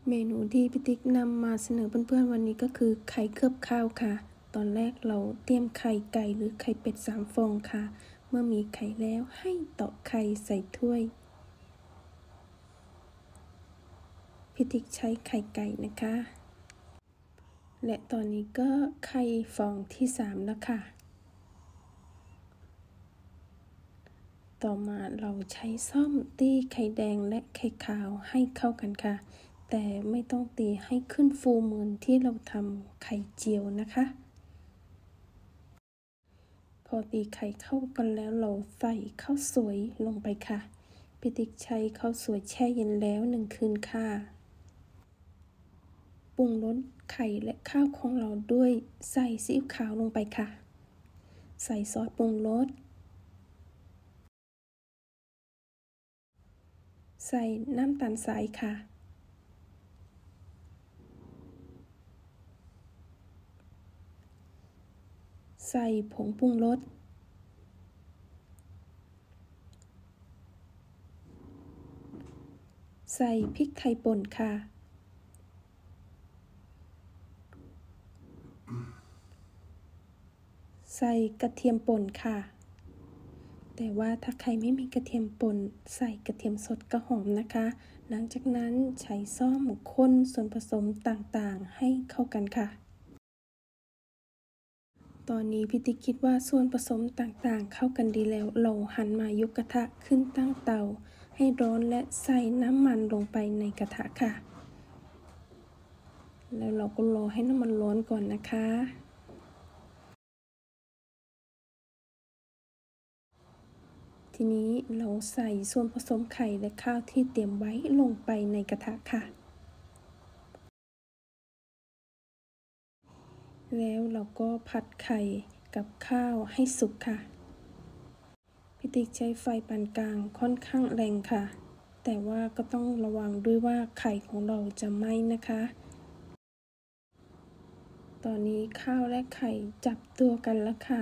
เมนูที่พี่ติ๊กนำมาเสนอเพื่อนๆวันนี้ก็คือไข่เคลือบข้าวค่ะ ตอนแรกเราเตรียมไข่ไก่หรือไข่เป็ด3 ฟองค่ะ เมื่อมีไข่แล้วให้ตอกไข่ใส่ถ้วยพี่ติ๊กใช้ไข่ไก่นะคะ และตอนนี้ก็ไข่ฟองที่3แล้วค่ะ ต่อมาเราใช้ส้อมตีไข่แดงและไข่ขาวให้เข้ากันค่ะแต่ไม่ต้องตีให้ขึ้นฟูเหมือนที่เราทำไข่เจียวนะคะพอตีไข่เข้ากันแล้วเราใส่ข้าวสวยลงไปค่ะพี่ติ๊กใช้ข้าวสวยแช่เย็นแล้ว1 คืนค่ะปรุงรสไข่และข้าวของเราด้วยใส่ซีอิ๊วขาวลงไปค่ะใส่ซอสปรุงรสใส่น้ำตาลทรายค่ะใส่ผงปรุงรสใส่พริกไทยป่นค่ะใส่กระเทียมป่นค่ะแต่ว่าถ้าใครไม่มีกระเทียมป่นใส่กระเทียมสดก็หอมนะคะหลังจากนั้นใช้ซ่อมคนส่วนผสมต่างๆให้เข้ากันค่ะตอนนี้พี่ติ๊กคิดว่าส่วนผสมต่างๆเข้ากันดีแล้วเราหันมายกกระทะขึ้นตั้งเตาให้ร้อนและใส่น้ำมันลงไปในกระทะค่ะแล้วเราก็รอให้น้ำมันร้อนก่อนนะคะทีนี้เราใส่ส่วนผสมไข่และข้าวที่เตรียมไว้ลงไปในกระทะค่ะแล้วเราก็ผัดไข่กับข้าวให้สุกค่ะพี่ติ๊กใช้ไฟปานกลางค่อนข้างแรงค่ะแต่ว่าก็ต้องระวังด้วยว่าไข่ของเราจะไหม้นะคะตอนนี้ข้าวและไข่จับตัวกันแล้วค่ะ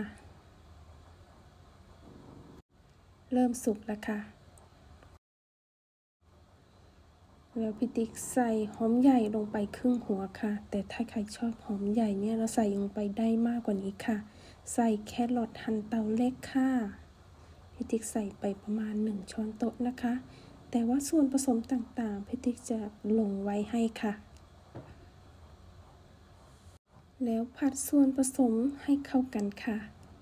เริ่มสุกแล้วค่ะแล้วพี่ติ๊กใส่หอมใหญ่ลงไปครึ่งหัวค่ะแต่ถ้าใครชอบหอมใหญ่เนี่ยเราใส่ลงไปได้มากกว่านี้ค่ะใส่แครอทหั่นเตาเล็กค่ะพี่ติ๊กใส่ไปประมาณ1 ช้อนโต๊ะนะคะแต่ว่าส่วนผสมต่างๆพี่ติ๊กจะลงไว้ให้ค่ะแล้วผัดส่วนผสมให้เข้ากันค่ะ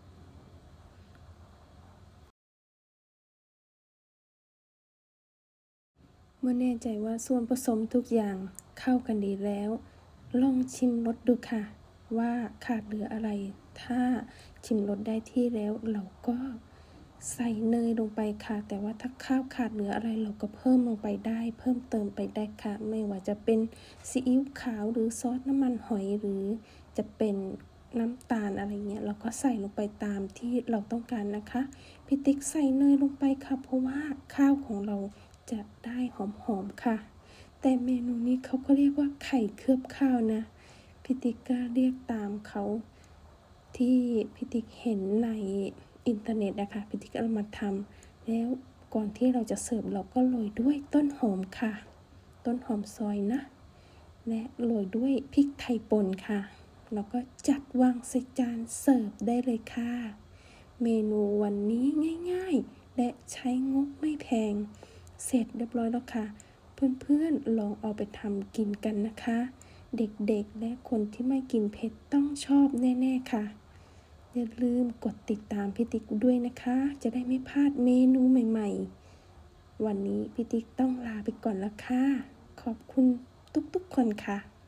เมื่อแน่ใจว่าส่วนผสมทุกอย่างเข้ากันดีแล้วลองชิมรสดูค่ะว่าขาดเหลืออะไรถ้าชิมรสได้ที่แล้วเราก็ใส่เนยลงไปค่ะแต่ว่าถ้าข้าวขาดเหลืออะไรเราก็เพิ่มลงไปได้เพิ่มเติมไปได้ค่ะไม่ว่าจะเป็นซีอิ๊วขาวหรือซอสน้ำมันหอยหรือจะเป็นน้ำตาลอะไรเงี้ยเราก็ใส่ลงไปตามที่เราต้องการนะคะพี่ติ๊กใส่เนยลงไปค่ะเพราะว่าข้าวของเราจะได้หอมๆค่ะแต่เมนูนี้เขาก็เรียกว่าไข่เคลือบข้าวนะพี่ติ๊กก็เรียกตามเขาที่พี่ติ๊กเห็นในอินเทอร์เน็ตนะคะพี่ติ๊กเอามาทำแล้วก่อนที่เราจะเสิร์ฟเราก็โรยด้วยต้นหอมค่ะต้นหอมซอยนะและโรยด้วยพริกไทยป่นค่ะแล้วก็จัดวางใส่จานเสิร์ฟได้เลยค่ะเมนูวันนี้ง่ายๆและใช้งบไม่แพงเสร็จเรียบร้อยแล้วค่ะเพื่อนๆลองเอาไปทำกินกันนะคะเด็กๆและคนที่ไม่กินเผ็ดต้องชอบแน่ๆค่ะอย่าลืมกดติดตามพี่ติ๊กด้วยนะคะจะได้ไม่พลาดเมนูใหม่ๆวันนี้พี่ติ๊กต้องลาไปก่อนแล้วค่ะขอบคุณทุกๆคนค่ะ